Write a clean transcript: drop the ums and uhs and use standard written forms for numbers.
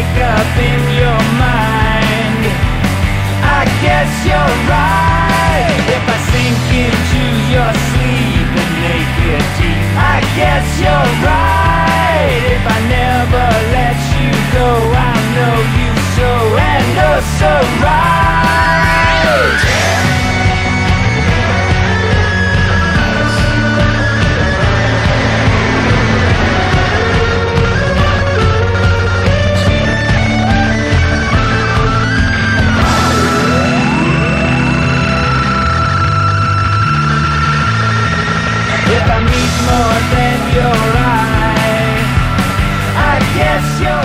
wake up in your mind. I guess you're right. If I sink into your sleep and make it deep, I guess you're right. If I never let you go, I'll know you so and oh so right. If I meet more than your eye, I guess you're